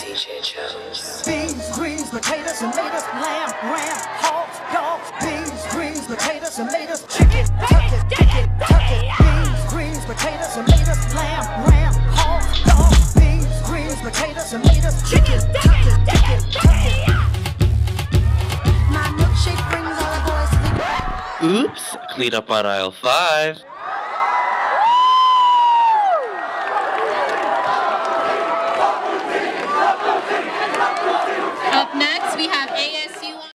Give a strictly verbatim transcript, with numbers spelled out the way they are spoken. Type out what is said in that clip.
D J Jones. Beans, greens, potatoes, tomatoes, lamb, ram, hogs, dogs. Beans, greens, potatoes, tomatoes, chicken, turkey, chicken, turkey. Beans, greens, potatoes, tomatoes, lamb, ram, hogs, dogs. Beans, greens, potatoes, tomatoes, chicken, turkey, chicken, turkey. My milkshake brings all the boys to the Oops, clean up on aisle five.